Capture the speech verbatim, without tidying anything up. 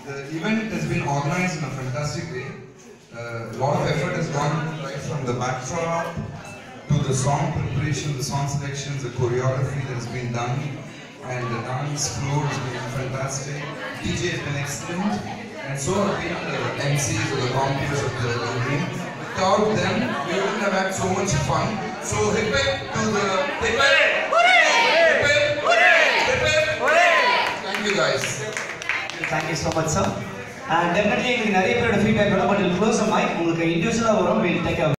The event has been organized in a fantastic way. Uh, a lot of effort has gone right from the backdrop to the song preparation, the song selections, the choreography that has been done, and the dance floor has been fantastic. D J has been excellent, and so have been the M Cs or the commentators of the evening. Without them, we wouldn't have had so much fun. So hip hip to the hip hip, hip hip, hip hip. Thank you guys. Thank you so much, sir. And definitely, we have a feedback, but we'll close the mic. We'll take